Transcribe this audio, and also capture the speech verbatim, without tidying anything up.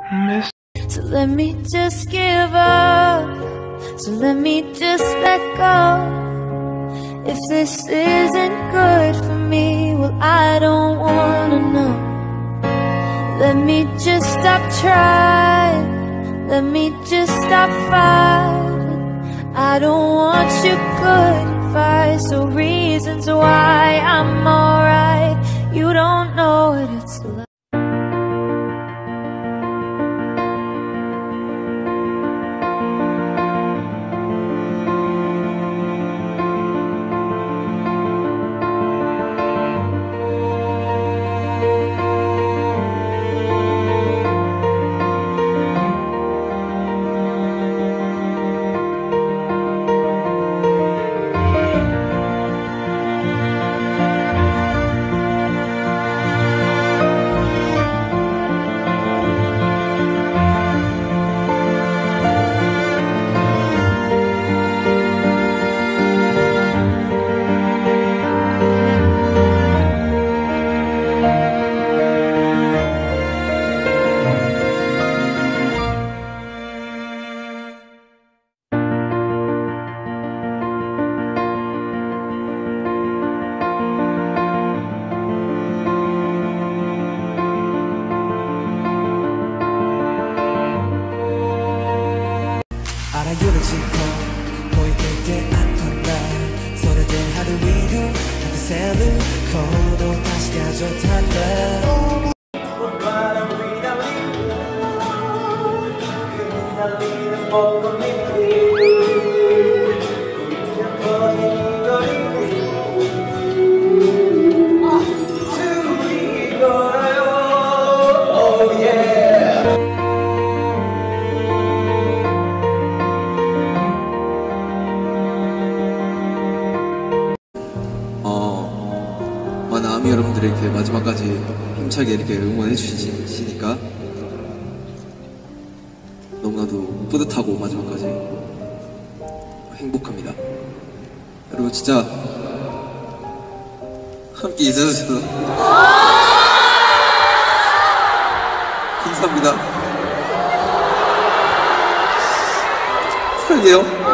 So let me just give up. So let me just let go. If this isn't good for me, well, I don't wanna know. Let me just stop trying. Let me just stop fighting. I don't want your good advice or reasons why I'm alright. You don't know what it's like. 알아요를 짚어 보이게 때 않던 날 서로 대하루 위로 하트 셀을 걸어 다시 가져 탈래 바람 휘날리는 휘날리는 벚꽃잎이 그냥 퍼진 이 거리 둘이 걸어요 oh yeah. 많은 아미 여러분들이 이렇게 마지막까지 힘차게 이렇게 응원해 주시니까 너무나도 뿌듯하고 마지막까지 행복합니다. 그리고 진짜 함께 있어주셔서 감사합니다. 사랑해요.